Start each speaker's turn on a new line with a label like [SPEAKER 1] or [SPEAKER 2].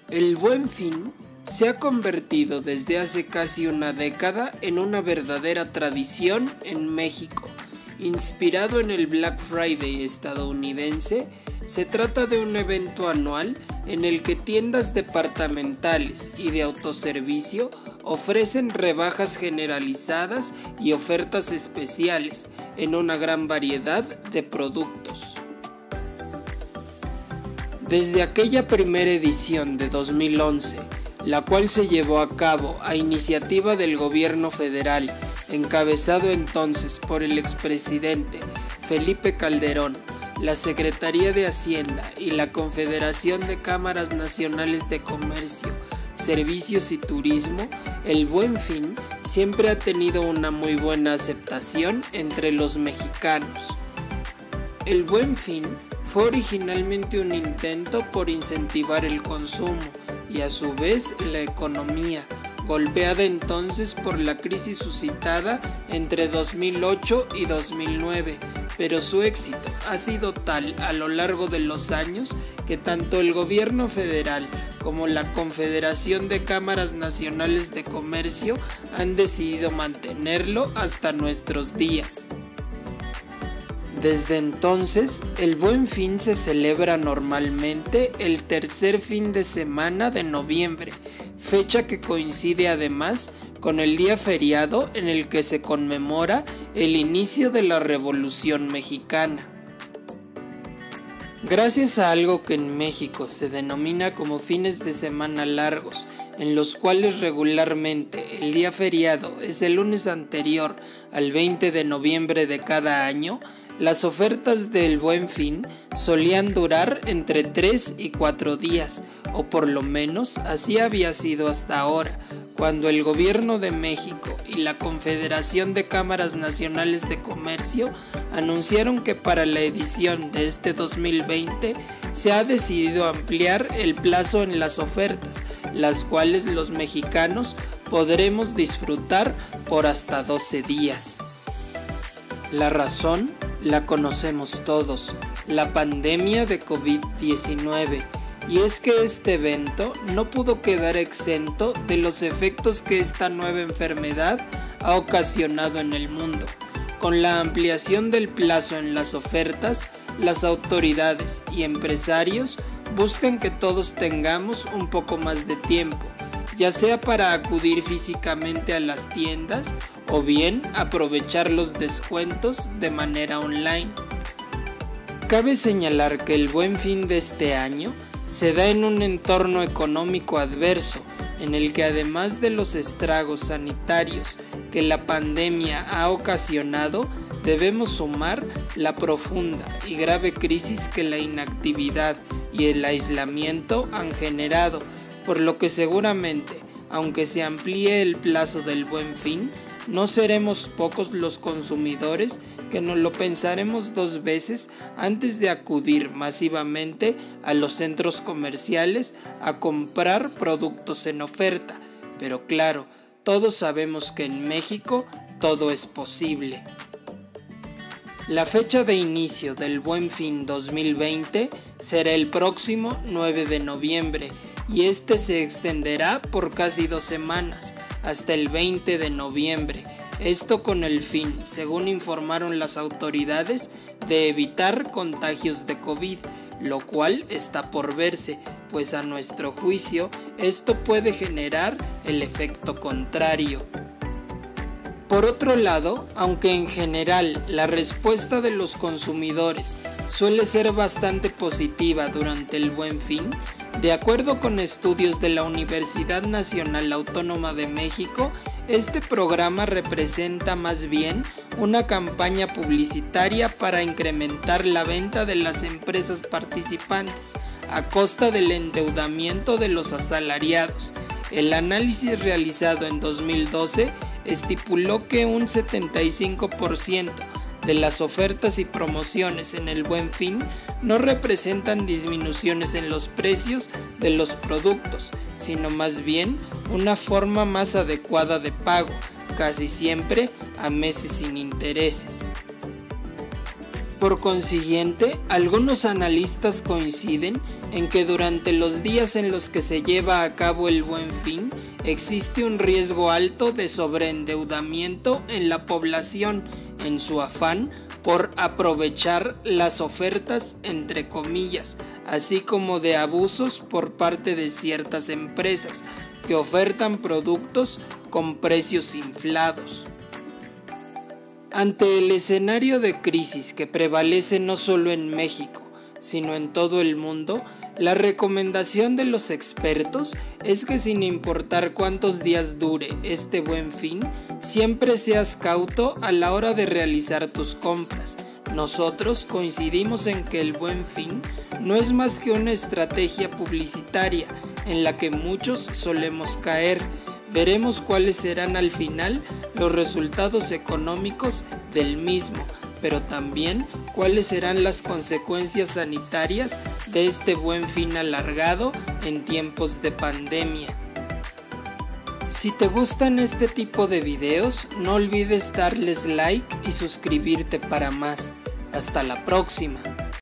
[SPEAKER 1] El Buen Fin se ha convertido desde hace casi una década en una verdadera tradición en México. Inspirado en el Black Friday estadounidense, se trata de un evento anual en el que tiendas departamentales y de autoservicio ofrecen rebajas generalizadas y ofertas especiales en una gran variedad de productos. Desde aquella primera edición de 2011, la cual se llevó a cabo a iniciativa del gobierno federal, encabezado entonces por el expresidente Felipe Calderón, la Secretaría de Hacienda y la Confederación de Cámaras Nacionales de Comercio, Servicios y Turismo, el Buen Fin siempre ha tenido una muy buena aceptación entre los mexicanos. El Buen Fin fue originalmente un intento por incentivar el consumo y a su vez la economía, golpeada entonces por la crisis suscitada entre 2008 y 2009, pero su éxito ha sido tal a lo largo de los años que tanto el gobierno federal como la Confederación de Cámaras Nacionales de Comercio han decidido mantenerlo hasta nuestros días. Desde entonces, el Buen Fin se celebra normalmente el tercer fin de semana de noviembre, fecha que coincide además con el día feriado en el que se conmemora el inicio de la Revolución Mexicana. Gracias a algo que en México se denomina como fines de semana largos, en los cuales regularmente el día feriado es el lunes anterior al 20 de noviembre de cada año, las ofertas del Buen Fin solían durar entre 3 y 4 días, o por lo menos así había sido hasta ahora, cuando el Gobierno de México y la Confederación de Cámaras Nacionales de Comercio anunciaron que para la edición de este 2020 se ha decidido ampliar el plazo en las ofertas, las cuales los mexicanos podremos disfrutar por hasta 12 días. La razón la conocemos todos, la pandemia de COVID-19, y es que este evento no pudo quedar exento de los efectos que esta nueva enfermedad ha ocasionado en el mundo. Con la ampliación del plazo en las ofertas, las autoridades y empresarios buscan que todos tengamos un poco más de tiempo, ya sea para acudir físicamente a las tiendas o bien aprovechar los descuentos de manera online. Cabe señalar que el Buen Fin de este año se da en un entorno económico adverso, en el que además de los estragos sanitarios que la pandemia ha ocasionado, debemos sumar la profunda y grave crisis que la inactividad y el aislamiento han generado, por lo que seguramente, aunque se amplíe el plazo del Buen Fin, no seremos pocos los consumidores que nos lo pensaremos 2 veces antes de acudir masivamente a los centros comerciales a comprar productos en oferta. Pero claro, todos sabemos que en México todo es posible. La fecha de inicio del Buen Fin 2020 será el próximo 9 de noviembre y este se extenderá por casi 2 semanas, hasta el 20 de noviembre. Esto con el fin, según informaron las autoridades, de evitar contagios de COVID, lo cual está por verse, pues a nuestro juicio esto puede generar el efecto contrario. Por otro lado, aunque en general la respuesta de los consumidores suele ser bastante positiva durante el Buen Fin, de acuerdo con estudios de la Universidad Nacional Autónoma de México, este programa representa más bien una campaña publicitaria para incrementar la venta de las empresas participantes a costa del endeudamiento de los asalariados. El análisis realizado en 2012 estipuló que un 75% de las ofertas y promociones en el Buen Fin no representan disminuciones en los precios de los productos, sino más bien una forma más adecuada de pago, casi siempre a meses sin intereses. Por consiguiente, algunos analistas coinciden en que durante los días en los que se lleva a cabo el Buen Fin, existe un riesgo alto de sobreendeudamiento en la población en su afán por aprovechar las ofertas entre comillas, así como de abusos por parte de ciertas empresas que ofertan productos con precios inflados. Ante el escenario de crisis que prevalece no solo en México, sino en todo el mundo, la recomendación de los expertos es que sin importar cuántos días dure este Buen Fin, siempre seas cauto a la hora de realizar tus compras. Nosotros coincidimos en que el Buen Fin no es más que una estrategia publicitaria en la que muchos solemos caer. Veremos cuáles serán al final los resultados económicos del mismo, pero también cuáles serán las consecuencias sanitarias de este Buen Fin alargado en tiempos de pandemia. Si te gustan este tipo de videos, no olvides darles like y suscribirte para más. Hasta la próxima.